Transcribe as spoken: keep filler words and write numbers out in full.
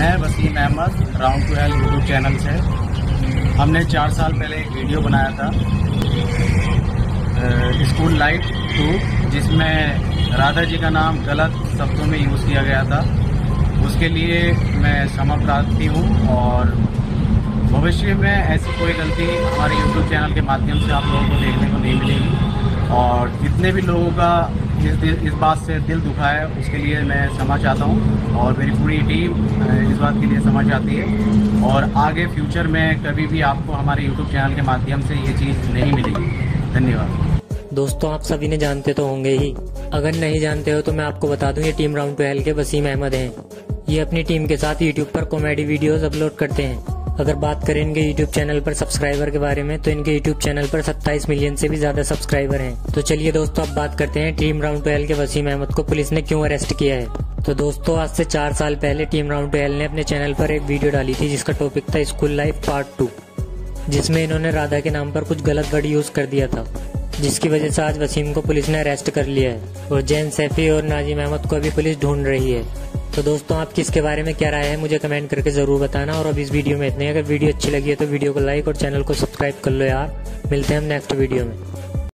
मैं Waseem Ahmad round two health YouTube channel से। हमने चार साल पहले एक वीडियो बनाया था स्कूल लाइफ टू, जिसमें राधा जी का नाम गलत शब्दों में यूज़ किया गया था। उसके लिए मैं क्षमा प्रार्थी हूँ और भविष्य में ऐसी कोई गलती हमारे यूट्यूब चैनल के माध्यम से आप लोगों को देखने को नहीं मिलेगी। और जितने भी लोगों का इस इस बात से दिल दुखा है उसके लिए मैं क्षमा चाहता हूँ और मेरी पूरी टीम इस बात के लिए क्षमा चाहती है। और आगे फ्यूचर में कभी भी आपको हमारे यूट्यूब चैनल के माध्यम से ये चीज़ नहीं मिलेगी। धन्यवाद। दोस्तों, आप सभी ने जानते तो होंगे ही, अगर नहीं जानते हो तो मैं आपको बता दूं, ये टीम राउंड टू हेल्थ के वसीम अहमद हैं। ये अपनी टीम के साथ यूट्यूब पर कॉमेडी वीडियोस अपलोड करते हैं। अगर बात करें इनके यूट्यूब चैनल पर सब्सक्राइबर के बारे में तो इनके यूट्यूब चैनल पर सत्ताईस मिलियन से भी ज्यादा सब्सक्राइबर हैं। तो चलिए दोस्तों, अब बात करते हैं टीम राउंड टू हेल्थ के वसीम अहमद को पुलिस ने क्यों अरेस्ट किया है। तो दोस्तों, आज से चार साल पहले टीम राउंड टू हेल्थ ने अपने चैनल पर एक वीडियो डाली थी जिसका टॉपिक था स्कूल लाइफ पार्ट टू, जिसमें इन्होंने राधा के नाम पर कुछ गलत वर्ड यूज कर दिया था, जिसकी वजह से आज वसीम को पुलिस ने अरेस्ट कर लिया है और जैन सैफी और नाजिम अहमद को अभी पुलिस ढूंढ रही है। तो दोस्तों, आपकी इसके बारे में क्या राय है मुझे कमेंट करके जरूर बताना। और अब इस वीडियो में इतने, अगर वीडियो अच्छी लगी है तो वीडियो को लाइक और चैनल को सब्सक्राइब कर लो यार। मिलते हैं हम नेक्स्ट वीडियो में।